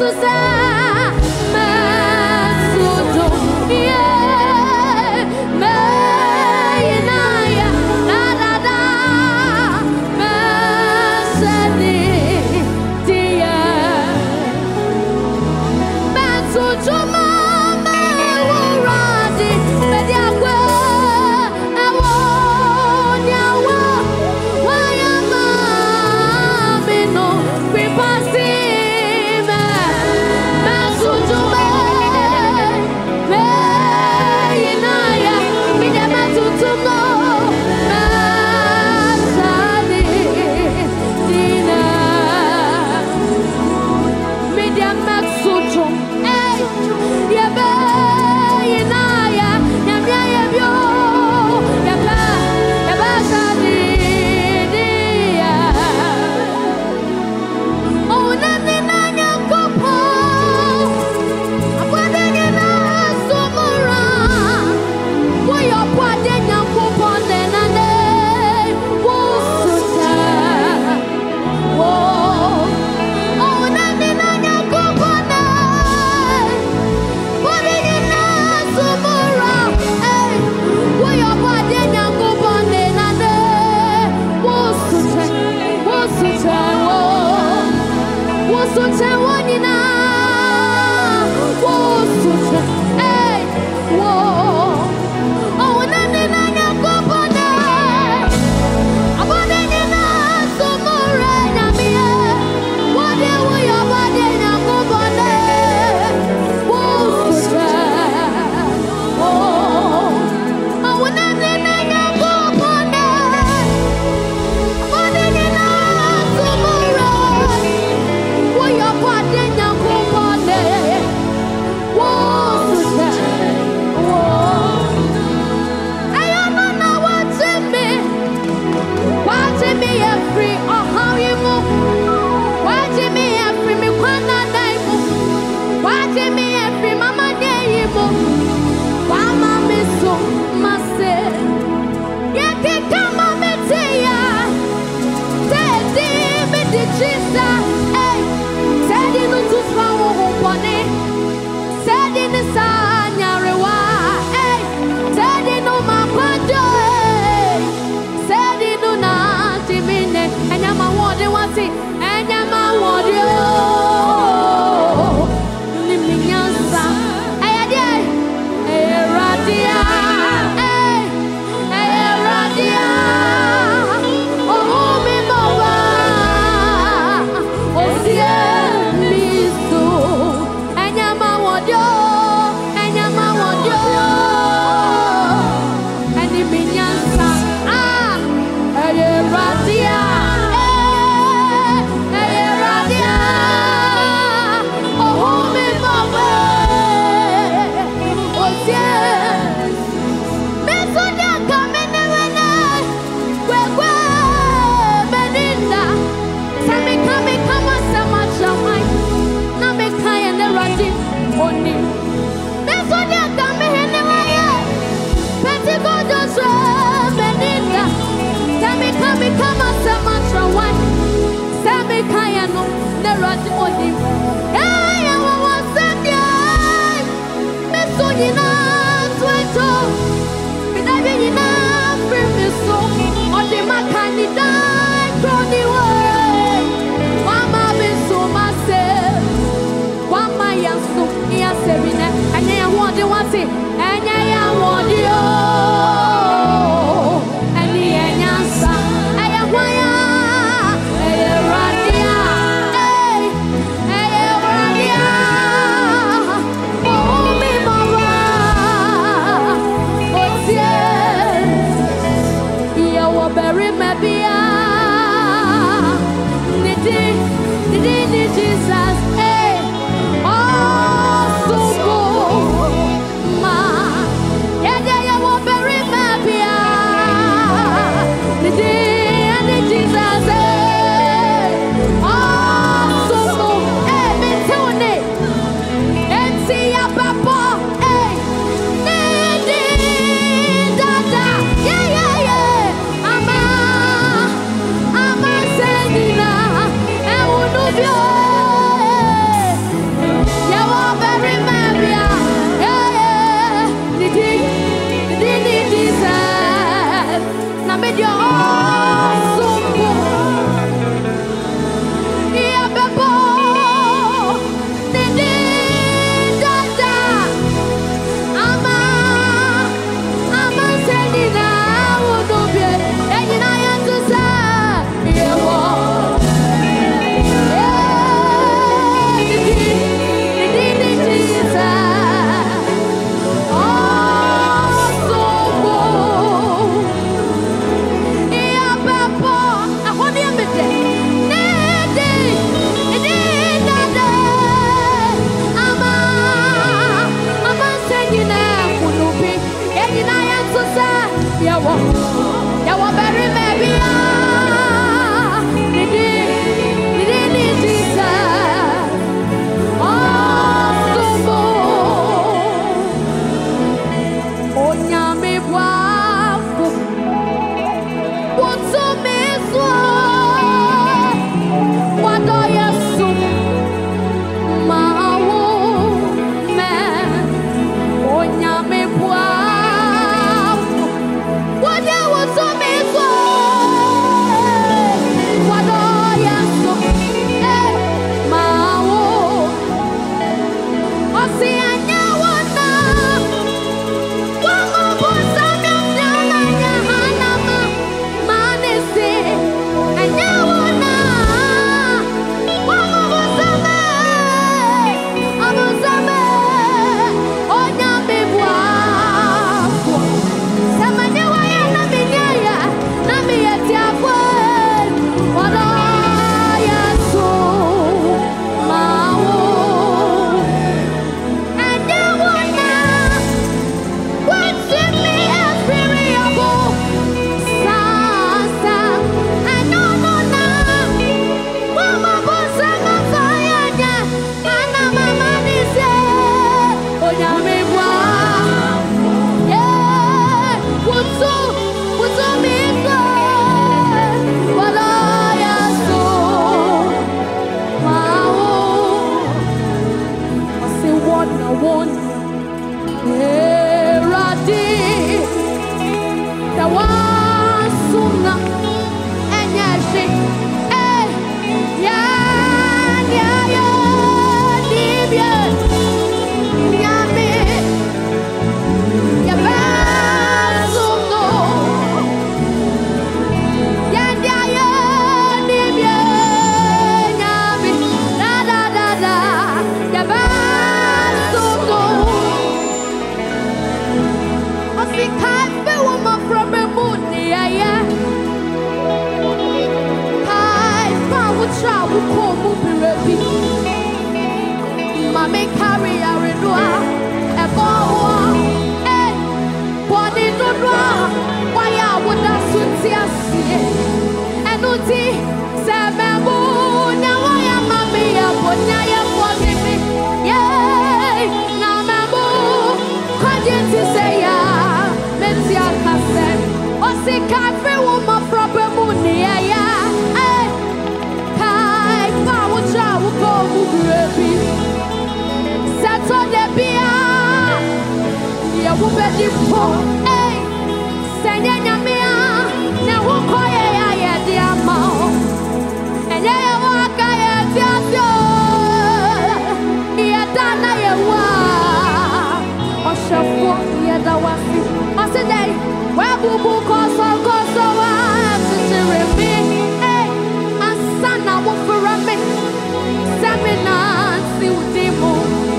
Serena. no one. Radi, the one sooner, and yashi, Mame carry a renua, a boa, body no noir, why I would have soon see and uti, Sababu, now I am Mammy, but now you're for me, yay, now Mamu, can't you say, Mentia Casset, or sick, I feel my proper money, Kai, power child will go baby. Sato de bia, ya wubedi po, senya nyamia, na wukoye ya di amao, enye ya waka ya di asyo, ya dana ya wa, oshafo ya dawasi, osidei, webubu koso wa, tuchirimi, asana wufurami, semina si udimu.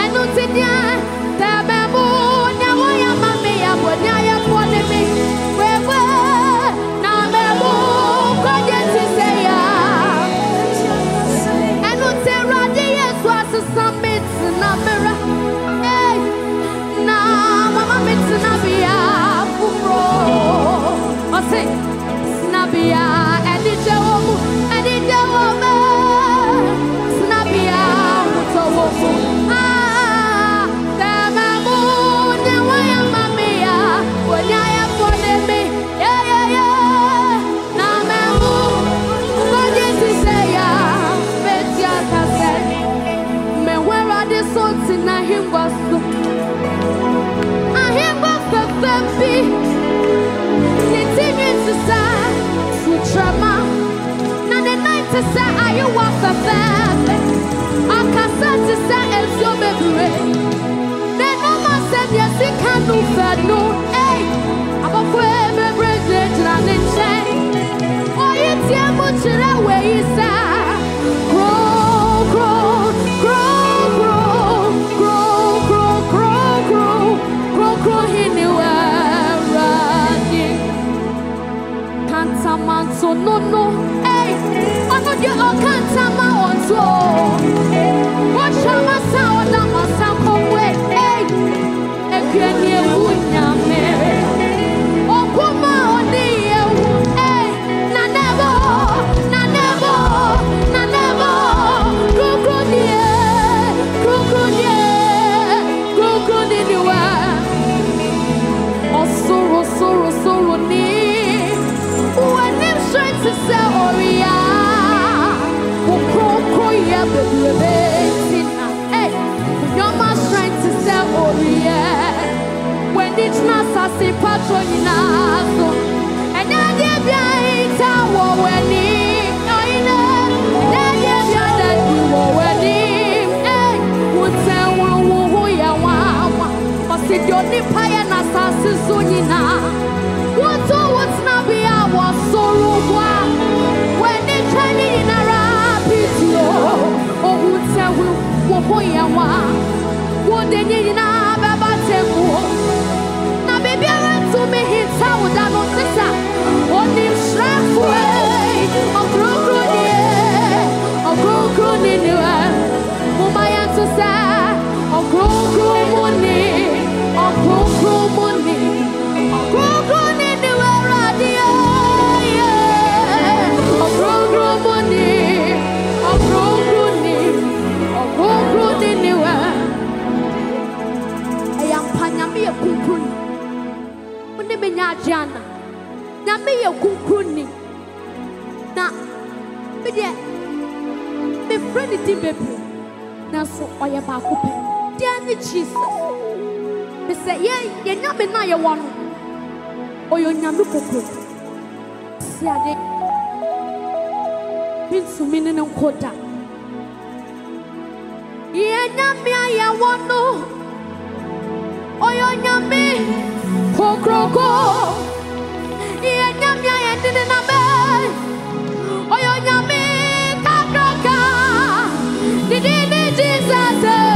Are you walk the family? I can set to say it's your baby. Then no man said yes, he can do fed no. Hey, I'm a forever president and in chain. Oh, it's your much away, is that? Grow, grow, grow, grow, grow, grow, grow, grow, grow, grow, anywhere. Can't someone so no. You all can't tell my own soul. What shall my sound on my sound away? And can you would now marry? Oh, come on, dear. Na never. Go, dear. Go, anywhere. Oh, sorrow, near. When I'm straight to say, oh, yeah. Hey, you're my strength to sell when it's not sassy patron in us. And I did behind our wedding. I know, and I did that you were wedding. Hey, would tell who you want. Or sit your nip high and assassin soon enough. What's not be our sorrow when it's training in a oh, who tell you what you want? What they need in a baby. Now, baby, I want to me hit out that on sister. On him strap way, a grow in the air. Oh, my answer, a grow money, a grow money, a grow in the radio. A grow money. Jana, now me a kunkuni. Now, me friend the baby. Now, so I am a couple. Dear Jesus, they say, yeah, you're not been now one. Or you're not looking. See, I did. Been so many no quota. Yeah, Namia, one no. Oh, you're not me. Crocro. Yeah, Namia, didn't I? Oh, you're not me. Caproca. Did Jesus?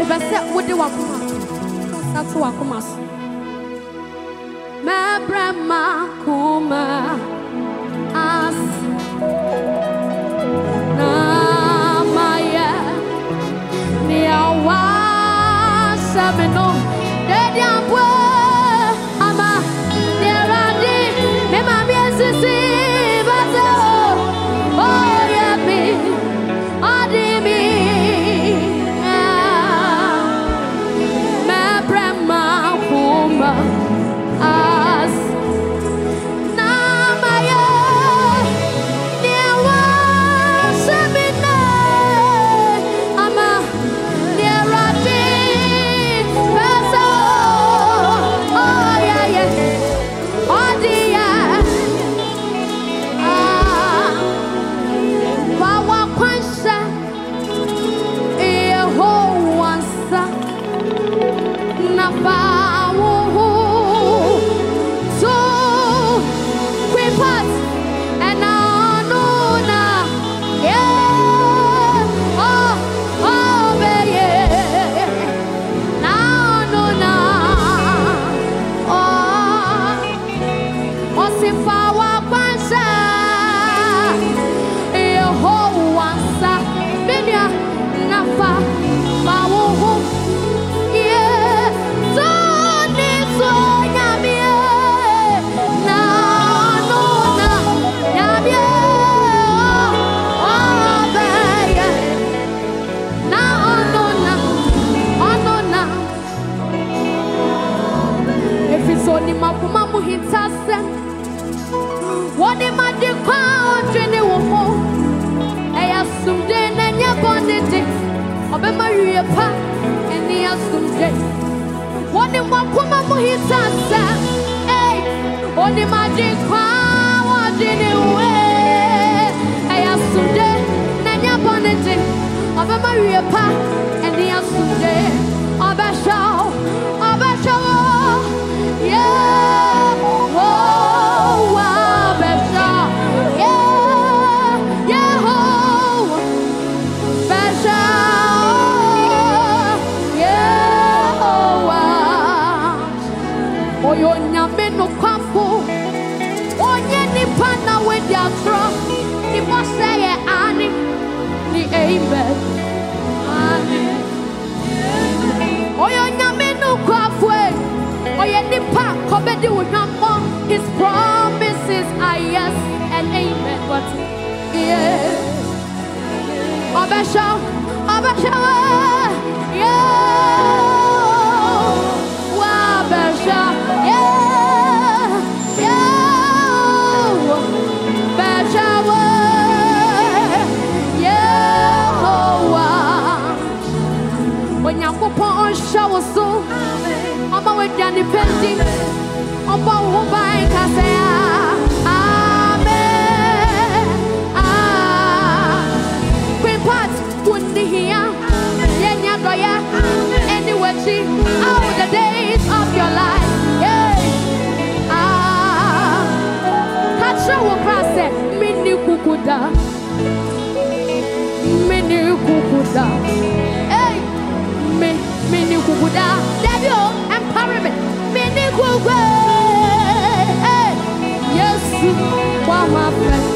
if I said what do I come? That's what I come. My grandma kuma as na maya ni awa sabeno dedi amwe ama ni radi me mami sisi bazo oh yeah me adimi my grandma kuma what am I the country woman? I assume then and you're going to take of a Maria Pa and the assume day. What am I come his answer? Hey, what am I the country way? I assume then and you're going to take of a Maria Pa and the assume day. Of a show, yeah. No campo, onye ni pana we dia tro, ni mo say ani, ni amen, ani. Oyo nyame no campo, oye ni pa kobedi wo nyamo. His promises are yes and amen. But yeah, obesha, yeah, wa besha, yeah. When you go on shower so, I'm away down the painting. I'm going by amen. Queen Pat, wouldn't hear. Yenya Doya, anywhere, all the days of your life. Yeah. Catch your grass, mini kukuda. Mini kukuda. Hey. Mini kukuda, devil empowerment. Mini kukuda, yes, what my friend.